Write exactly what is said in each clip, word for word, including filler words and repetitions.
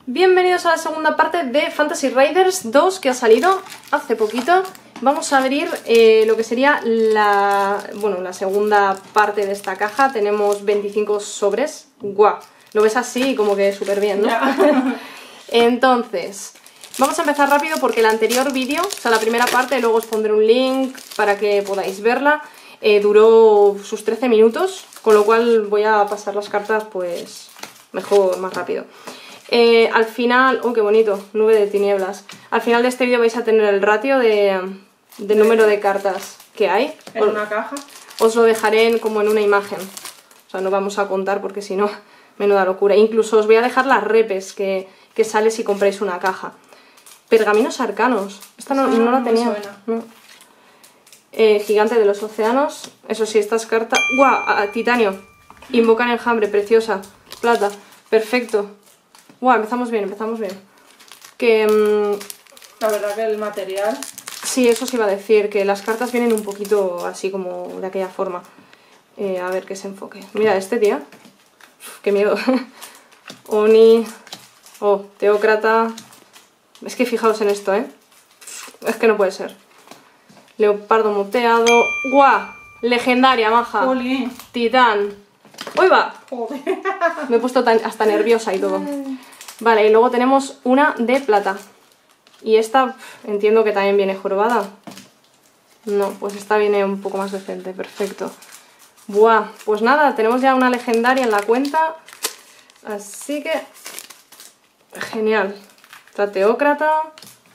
Bienvenidos a la segunda parte de Fantasy Raiders dos que ha salido hace poquito. Vamos a abrir eh, lo que sería la, bueno, la segunda parte de esta caja. Tenemos veinticinco sobres. ¡Guau! Lo ves así como que súper bien, ¿no? Yeah. Entonces, vamos a empezar rápido porque el anterior vídeo, o sea, la primera parte, luego os pondré un link para que podáis verla, eh, duró sus trece minutos, con lo cual voy a pasar las cartas pues mejor, más rápido. Eh, al final, ¡oh, qué bonito! Nube de tinieblas. Al final de este vídeo vais a tener el ratio de, de número de cartas que hay. En una caja. Os lo dejaré en, como en una imagen. O sea, no vamos a contar porque si no, menuda locura. Incluso os voy a dejar las repes que, que sale si compráis una caja. Pergaminos arcanos. Esta no, no, no la tenía. No. Eh, gigante de los océanos. Eso sí, estas cartas... ¡Guau! Titanio. Invocan enjambre, preciosa. Plata. Perfecto. Guau, empezamos bien, empezamos bien. Que... Mmm, la verdad que el material... Sí, eso sí iba a decir, que las cartas vienen un poquito así como de aquella forma. Eh, a ver que se enfoque. Mira, este tía. Uf, qué miedo. Oni. Oh, teócrata. Es que fijaos en esto, ¿eh? Es que no puede ser. Leopardo moteado. ¡Guau! Legendaria, maja. Jolín. Titán. ¡Uy, va! Joder. Me he puesto tan, hasta nerviosa y todo. Vale, y luego tenemos una de plata. Y esta entiendo que también viene jorobada. No, pues esta viene un poco más decente, perfecto. Buah, pues nada, tenemos ya una legendaria en la cuenta. Así que... genial. Esta teócrata.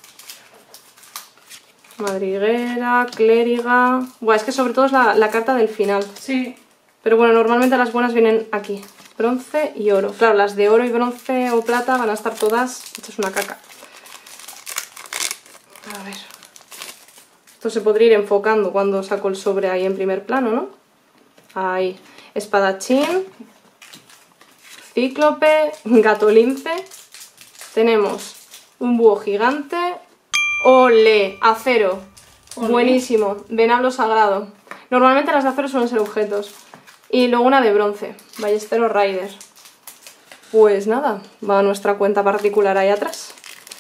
Madriguera, clériga... Buah, es que sobre todo es la, la carta del final. Sí. Pero bueno, normalmente las buenas vienen aquí. Bronce y oro. Claro, las de oro y bronce o plata van a estar todas hechas una caca. A ver. Esto se podría ir enfocando cuando saco el sobre ahí en primer plano, ¿no? Ahí. Espadachín. Cíclope. Gatolince. Tenemos un búho gigante. ¡Ole! Acero. Ole. Buenísimo. Venablo sagrado. Normalmente las de acero suelen ser objetos. Y luego una de bronce, Ballesteros Rider. Pues nada, va a nuestra cuenta particular ahí atrás.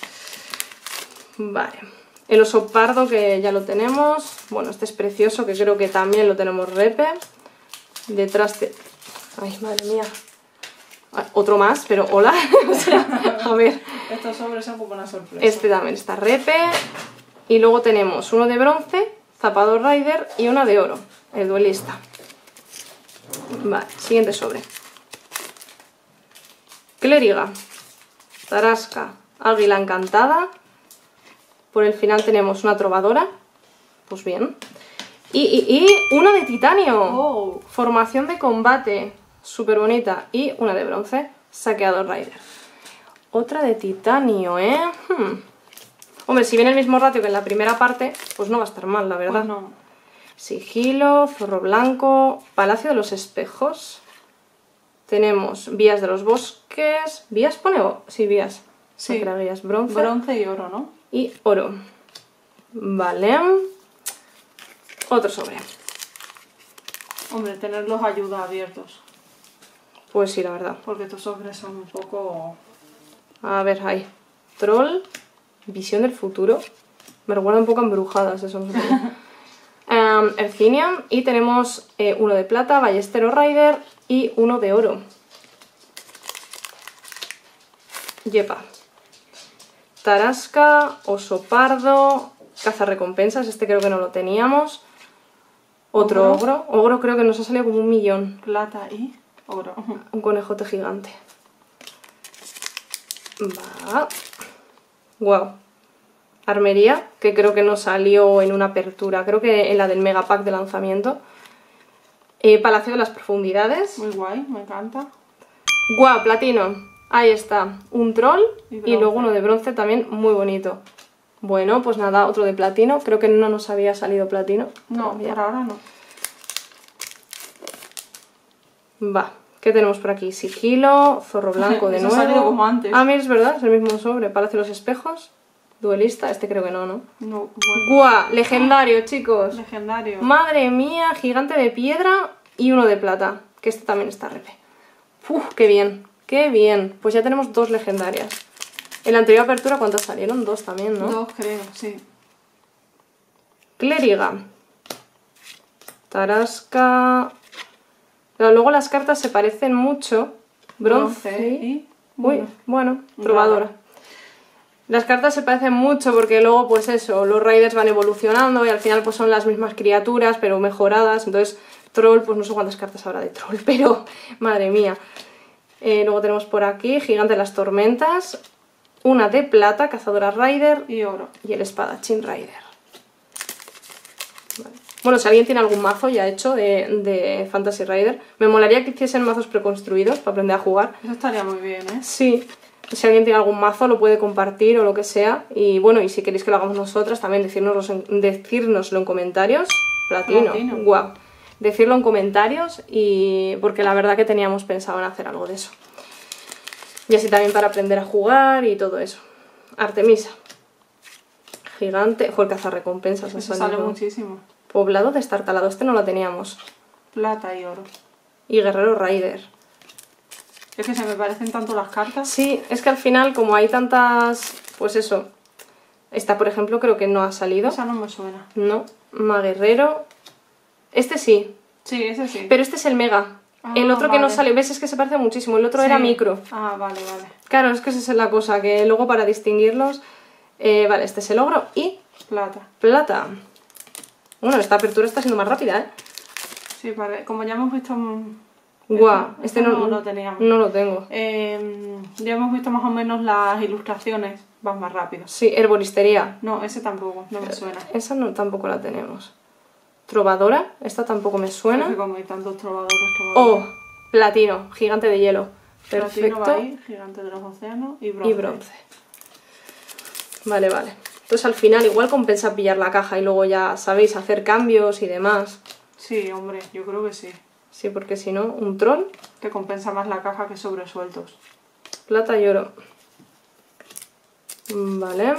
Vale. El oso pardo, que ya lo tenemos. Bueno, este es precioso, que creo que también lo tenemos repe. Detrás de... Ay, madre mía. Otro más, pero hola. O sea, a ver. Estos sobres son como una sorpresa. Este también está repe. Y luego tenemos uno de bronce, Zapador Rider, y una de oro, el duelista. Vale, siguiente sobre. Clériga, Tarasca, Águila Encantada. Por el final tenemos una trovadora. Pues bien. Y, y, y una de titanio. Oh. Formación de combate. Súper bonita. Y una de bronce, Saqueador Rider. Otra de titanio, ¿eh? Hmm. Hombre, si viene el mismo ratio que en la primera parte, pues no va a estar mal, la verdad. Pues no. Sigilo, zorro blanco, palacio de los espejos. Tenemos vías de los bosques. ¿Vías pone? O... Sí, vías. Sí. No, vías. Bronce. Bronce y oro, ¿no? Y oro. Vale. Otro sobre. Hombre, tenerlos ayuda abiertos. Pues sí, la verdad. Porque estos sobres son un poco... A ver, ahí. Troll. Visión del futuro. Me recuerda un poco a Embrujadas, eso no sé. Um, Ercinian, y tenemos eh, uno de plata, Ballestero Rider, y uno de oro. Yepa. Tarasca, oso pardo, cazarrecompensas, este creo que no lo teníamos. Otro ogro. ogro, ogro creo que nos ha salido como un millón. Plata y oro. Un conejote gigante. Va. Wow. Armería, que creo que no salió en una apertura, creo que en la del megapack de lanzamiento. Eh, Palacio de las Profundidades. Muy guay, me encanta. Guau, platino. Ahí está, un troll y, y luego uno de bronce también muy bonito. Bueno, pues nada, otro de platino. Creo que no nos había salido platino. No, todavía. por ahora no. Va, ¿qué tenemos por aquí? Sigilo, zorro blanco de Eso nuevo. ha salido como antes. Ah, mira, es verdad, es el mismo sobre. Palacio de los Espejos. Duelista, este creo que no, ¿no? No, bueno. ¡Guau! Legendario, chicos. Legendario. Madre mía, gigante de piedra y uno de plata. Que este también está repe. ¡Uf! ¡Qué bien! ¡Qué bien! Pues ya tenemos dos legendarias. En la anterior apertura, ¿cuántas salieron? Dos también, ¿no? Dos creo, sí. Clériga. Tarasca. Pero luego las cartas se parecen mucho. Bronce. Bronce y... Uy, bueno, probadora. Las cartas se parecen mucho porque luego, pues eso, los raiders van evolucionando y al final pues son las mismas criaturas, pero mejoradas. Entonces, troll, pues no sé cuántas cartas habrá de troll, pero madre mía. Eh, luego tenemos por aquí Gigante de las Tormentas, una de plata, Cazadora Raider Y oro. y el Espadachín Raider. Vale. Bueno, si alguien tiene algún mazo ya hecho de, de Fantasy Raider, me molaría que hiciesen mazos preconstruidos para aprender a jugar. Eso estaría muy bien, ¿eh? Sí, si alguien tiene algún mazo lo puede compartir o lo que sea. Y bueno, y si queréis que lo hagamos nosotras, también decírnoslo en, decírnoslo en comentarios. Platino, Platino. guau. Decirlo en comentarios y porque la verdad que teníamos pensado en hacer algo de eso. Y así también para aprender a jugar y todo eso. Artemisa. Gigante. Ojo, el cazarrecompensas. Eso sale muchísimo. Poblado destartalado. Este no lo teníamos. Plata y oro. Y Guerrero Raider. Es que se me parecen tanto las cartas. Sí, es que al final, como hay tantas... Pues eso. Esta, por ejemplo, creo que no ha salido. Esa no me suena. No. Maguerrero. Este sí. Sí, ese sí. Pero este es el Mega. Ah, el otro que no vale. sale, ¿ves? Es que se parece muchísimo. El otro Sí. era micro. Ah, vale, vale. Claro, es que esa es la cosa, que luego para distinguirlos... eh, vale, este es el ogro y Plata. plata. Bueno, esta apertura está siendo más rápida, ¿eh? Sí, vale. Como ya hemos visto... Guau, este, este no, no lo teníamos. No lo tengo. Eh, ya hemos visto más o menos las ilustraciones. Van más rápido. Sí, herboristería. No, ese tampoco, no me suena. Esa no, tampoco la tenemos. Trovadora, esta tampoco me Es suena. que como hay tantos trovadores, Oh, trovadores. platino, gigante de hielo. Platino Perfecto. va ahí, gigante de los océanos y bronce. Y bronce. Vale, vale. Entonces al final igual compensa pillar la caja y luego ya sabéis hacer cambios y demás. Sí, hombre, yo creo que sí. Sí, porque si no, un troll, Te compensa más la caja que sobresueltos. plata y oro. Vale.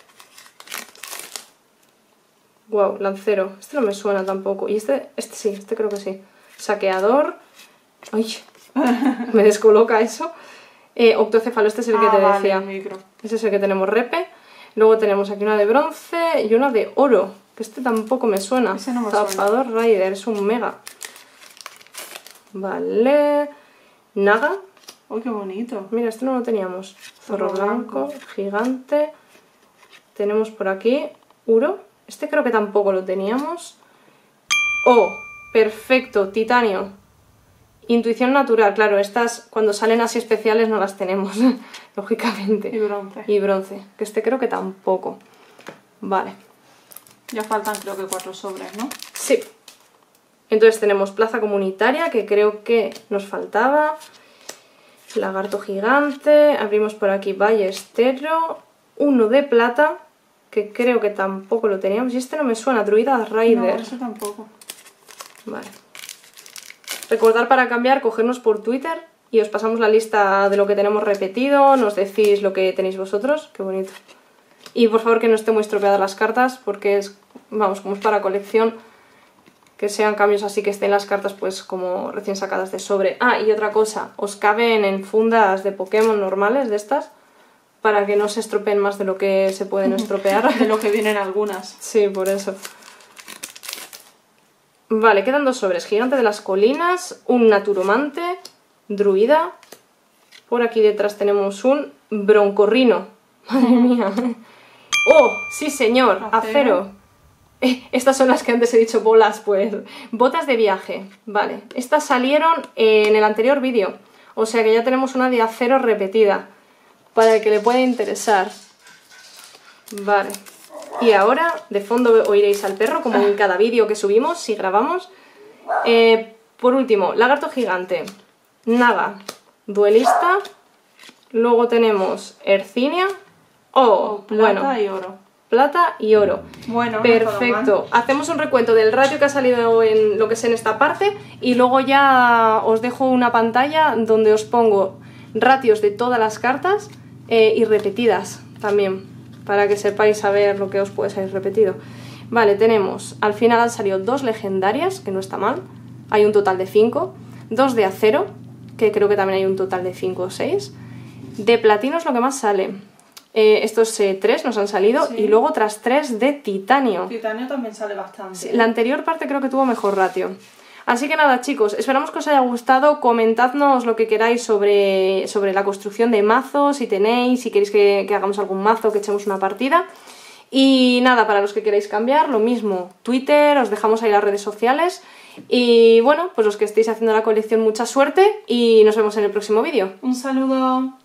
Wow, lancero. Este no me suena tampoco. Y este, este sí, este creo que sí. Saqueador. Ay, me descoloca eso. Eh, octocéfalo, este es el que Ah, te vale, decía. el micro. Ese es el que tenemos repe. Luego tenemos aquí una de bronce y una de oro. Que este tampoco me suena. Ese no me suena. Zapador Raider, es un mega. Vale. Naga. Uy, qué bonito. Mira, este no lo teníamos. Zorro Zorro blanco, blanco. gigante. Tenemos por aquí Uro. Este creo que tampoco lo teníamos. Oh, perfecto, titanio. Intuición natural, claro, estas cuando salen así especiales no las tenemos, lógicamente. Y bronce. Y bronce, que este creo que tampoco. Vale, Ya faltan creo que cuatro sobres, ¿no? sí. Entonces tenemos plaza comunitaria, que creo que nos faltaba. Lagarto gigante, abrimos por aquí ballestero. Uno de plata, que creo que tampoco lo teníamos. Y este no me suena, druida No, Raider. eso tampoco. Vale. Recordar para cambiar, cogernos por Twitter y os pasamos la lista de lo que tenemos repetido, nos decís lo que tenéis vosotros, qué bonito. Y por favor que no estén muy estropeadas las cartas, porque es, vamos, como es para colección, que sean cambios así que estén las cartas pues como recién sacadas de sobre. Ah, y otra cosa, os caben en fundas de Pokémon normales de estas, para que no se estropeen más de lo que se pueden estropear. De lo que vienen algunas. Sí, por eso. Vale, quedan dos sobres. Gigante de las colinas, un naturomante, druida. Por aquí detrás tenemos un broncorrino. Madre mía. ¡Oh! Sí, señor. Acero. Acero. Eh, estas son las que antes he dicho bolas, pues. Botas de viaje. Vale. Estas salieron en el anterior vídeo. O sea que ya tenemos una de acero repetida. Para el que le pueda interesar. Vale. Y ahora, de fondo oiréis al perro, como en cada vídeo que subimos, si grabamos. Eh, por último, lagarto gigante, Naga, duelista. Luego tenemos Hercinia. Oh, Oh, plata bueno, y oro. plata y oro. Bueno, no está Perfecto. Hacemos un recuento del ratio que ha salido en lo que es en esta parte y luego ya os dejo una pantalla donde os pongo ratios de todas las cartas eh, y repetidas también, para que sepáis saber lo que os puede salir repetido. Vale, tenemos, al final han salido dos legendarias, que no está mal, hay un total de cinco, dos de acero, que creo que también hay un total de cinco o seis, de platino es lo que más sale, Eh, estos eh, tres nos han salido Sí. y luego otras tres de titanio. Titanio también sale bastante. Sí, la anterior parte creo que tuvo mejor ratio. Así que nada, chicos, esperamos que os haya gustado. Comentadnos lo que queráis sobre, sobre la construcción de mazos, si tenéis, si queréis que, que hagamos algún mazo, que echemos una partida. Y nada, para los que queráis cambiar, lo mismo, Twitter, os dejamos ahí las redes sociales. Y bueno, pues los que estéis haciendo la colección, mucha suerte y nos vemos en el próximo vídeo. Un saludo.